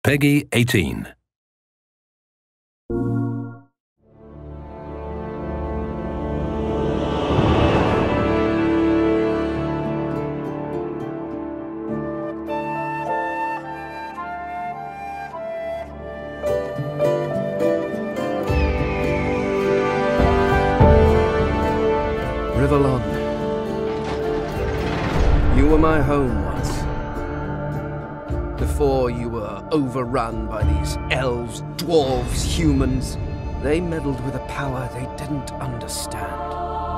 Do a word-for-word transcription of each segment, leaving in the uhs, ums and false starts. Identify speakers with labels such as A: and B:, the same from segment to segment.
A: PEGI eighteen.
B: Rivellon, you were my home once. Before you were overrun by these elves, dwarves, humans, they meddled with a power they didn't understand.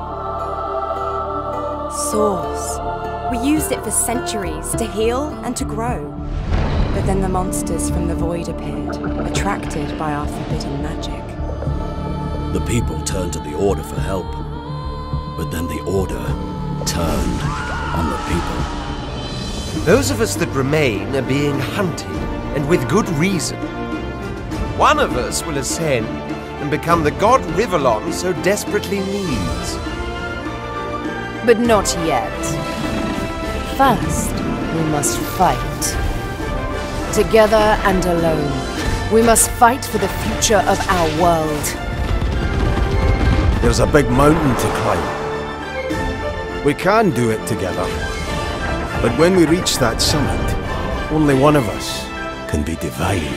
C: Source. We used it for centuries to heal and to grow. But then the monsters from the void appeared, attracted by our forbidden magic.
D: The people turned to the Order for help. But then the Order turned on the people.
E: Those of us that remain are being hunted, and with good reason. One of us will ascend and become the god Rivellon so desperately needs.
F: But not yet. First, we must fight. Together and alone, we must fight for the future of our world.
G: There's a big mountain to climb. We can do it together. But when we reach that summit, only one of us can be divine.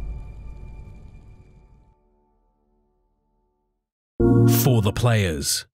A: For the players.